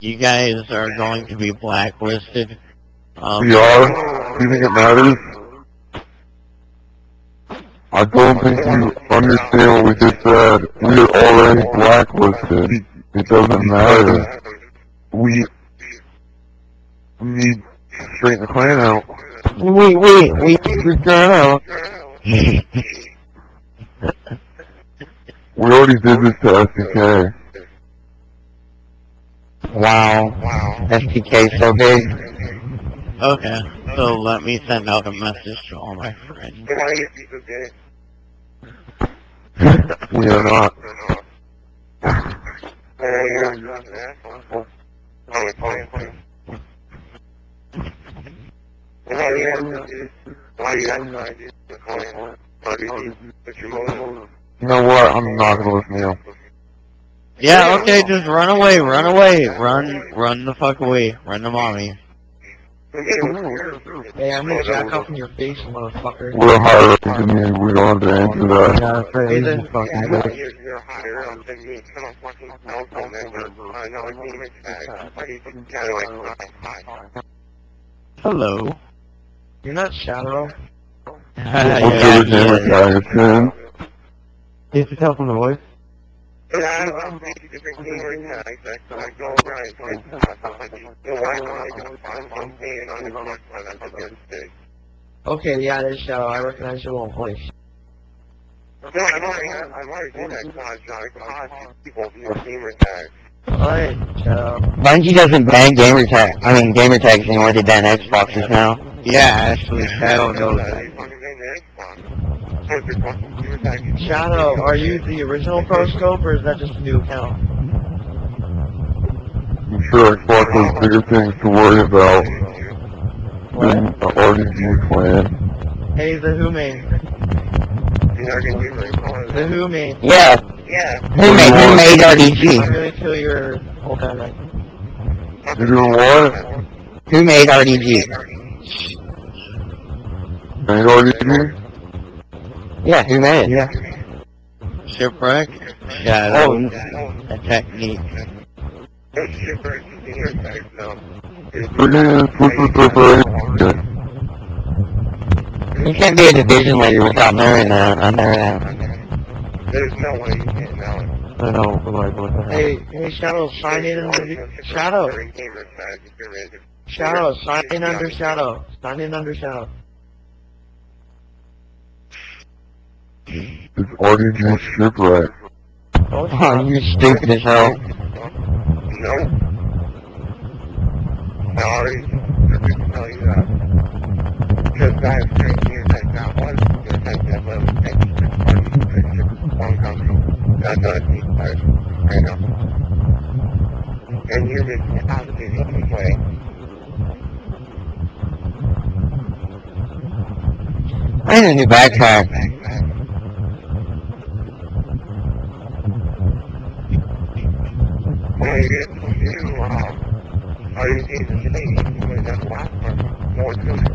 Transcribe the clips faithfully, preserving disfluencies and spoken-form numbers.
You guys are going to be blacklisted. Um, We are? Do you think it matters? I don't think you understand what we just said. We are already blacklisted. It doesn't matter. We need to straighten the clan out. Wait, wait, wait, we're going out. We already did this to S D K. Wow. S T K so big. Okay, so let me send out a message to all my friends. We are not. You know what? I'm not gonna listen to you. Yeah, okay, just run away, run away, run, run the fuck away, run to mommy. Hey, I'm gonna jack off in your face, motherfucker. We're higher up than you. We don't have to answer that. Hey, then, You're higher up than me. Come on, fucking council member. I know I need it back. Hello. you're not Shadow. What's the name of the guy? Can you tell from the voice? Okay, yeah, there's Shadow. I recognize your little voice. No, I've already, I've already did that contract. People view gamer tags. Alright, Shadow. Bungie doesn't ban gamer tag, I mean gamer tags anymore, they ban Xboxes now. Yeah, actually, Shadow knows that. Shadow, are you the original ProScope, or is that just a new account? I'm sure Xbox has bigger things to worry about than the R D G clan. Hey, the Who main. The Who main. Yeah. Yeah. Who made, who made R D G? I'm gonna kill your whole family. You're doing what? Who made R D G? Ain't R D G? Yeah, who made it? Yeah. Shipwreck? Shadow. A technique. Freaking Super Super. You can't be a division leader without knowing that. I know that. There's no way you can know it. I know, like, what the hell. Hey, hey, Shadow, sign in under Shadow. Shadow, sign in under Shadow. Sign in under Shadow. It's R D G shipwreck. Oh, Oh, you stupid as hell. No. Sorry. I didn't tell you that. Because I have three years that that was the type that was extra party one company. That's not a deep part. I know. And you're just out of it anyway. I need a new backpack. Well, you get to, uh, are you seeing the thing? You're that last one. More to it.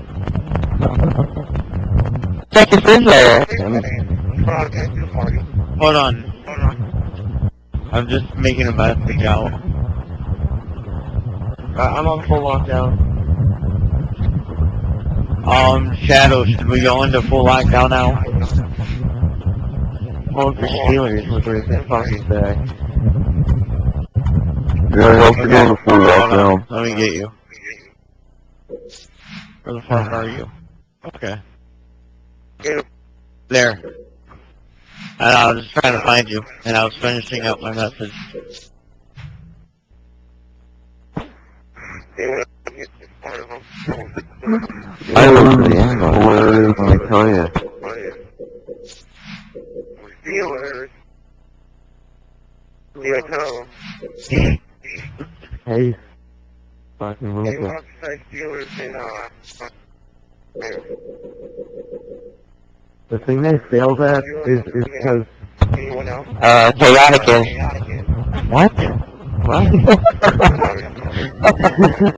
Check your fridge later. Hold on. Hold on. I'm just making a message out. Uh, I'm on full lockdown. Um, Shadow, should we go into full lockdown now? Hold for Steelers, what does that fucking say? Yeah, I hope you're going to full Hold on, lockdown. let me get you. Where the fuck are you? Okay. There. And I was just trying to find you, and I was finishing up my message. I look at the angle. Hilarious, let me tell you. Steelers. Yeah, tell Hey. Fucking They little want to say Steelers in, uh, The thing they failed at is is because anyone else? Uh, chaotic is. What? What?